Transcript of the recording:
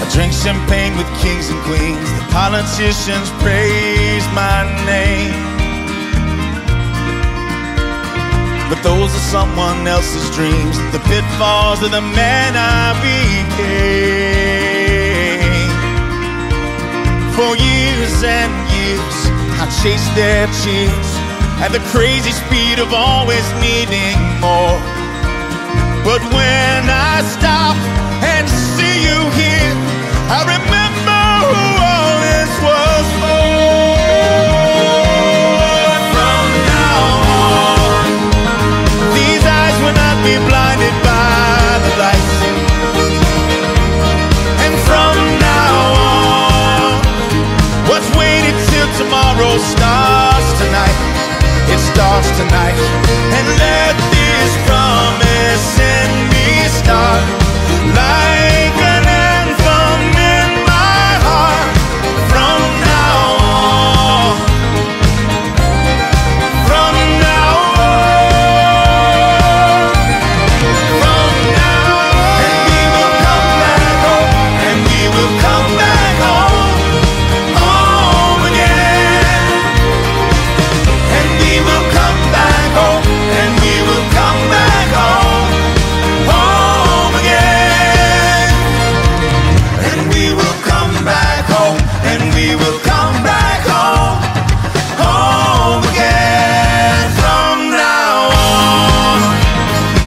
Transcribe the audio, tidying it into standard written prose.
Drink champagne with kings and queens. The politicians praise my name, but those are someone else's dreams. The pitfalls of the man I became. For years and years I chased their cheers at the crazy speed of always needing more. But when I stop and see you here,